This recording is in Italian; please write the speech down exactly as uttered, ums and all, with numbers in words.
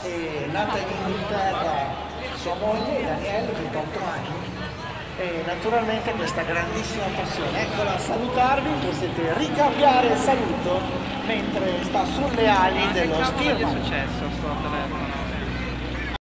è nata in Inghilterra, sua moglie Danielle, ventotto anni, e naturalmente questa grandissima passione. Eccola a salutarvi, potete ricambiare il saluto mentre sta sulle ali dello Che cavolo gli è Stearman. successo a sto telefono?